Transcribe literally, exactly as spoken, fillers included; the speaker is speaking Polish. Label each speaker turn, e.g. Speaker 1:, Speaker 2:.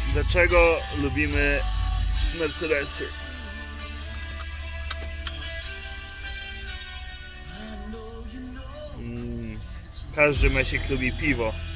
Speaker 1: Dlaczego lubimy Mercedesy? Mm, każdy Mesik lubi piwo.